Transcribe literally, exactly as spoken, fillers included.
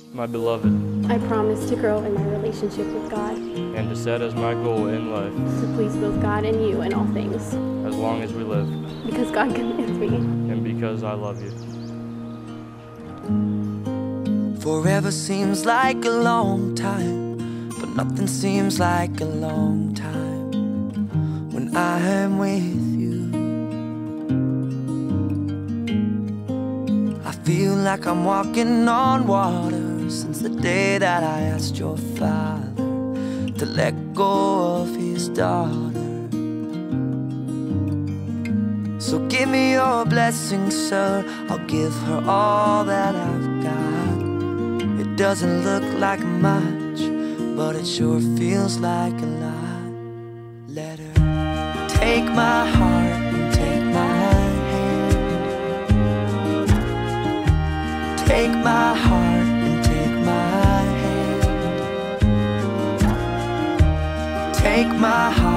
my beloved, I promise to grow in my relationship with God, and to set as my goal in life, to please both God and you in all things, as long as we live, because God commands me, and because I love you. Forever seems like a long time, but nothing seems like a long time when I am with you. I feel like I'm walking on water since the day that I asked your father to let go of his daughter. So give me your blessing, sir, I'll give her all that I've got. It doesn't look like much, but it sure feels like a lot. Let her take my heart and take my hand. Take my heart and take my hand. Take my heart